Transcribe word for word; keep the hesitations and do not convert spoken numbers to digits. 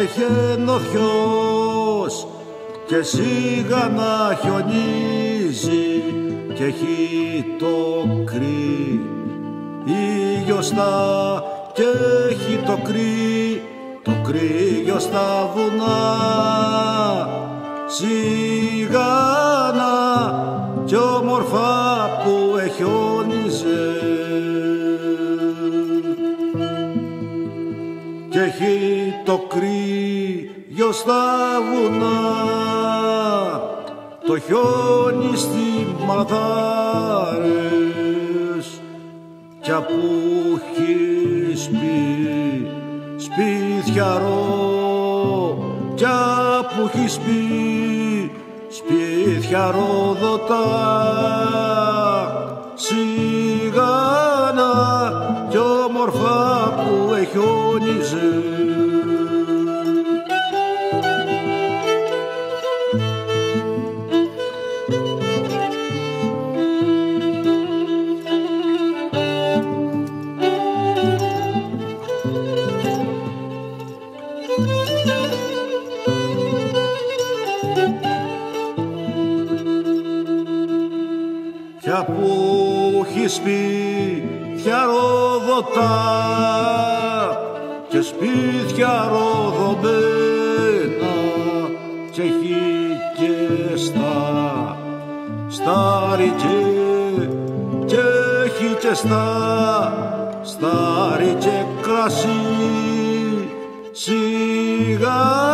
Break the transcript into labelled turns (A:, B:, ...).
A: έχει νοθιός και σιγά να χιονίζει και έχει το κρύ ήλιοστα και έχει το κρύ το κρύο στα βουνά σιγάνα κι όμορφα που εχιόνιζε και έχει το κρύο στα βουνά το χιόνι στη μαδάρες κι απ' έχει σπί σπίτιαρο κι απ' έχει σπί σπίτιαρο δωτά σιγάνα κι όμορφα που εχιόνιζε κι απ' έχει σπίτια ροδοτά και σπίτια ροδομένα και έχει και στα στάρι και, και έχει και στα στάρι και κρασί σιγά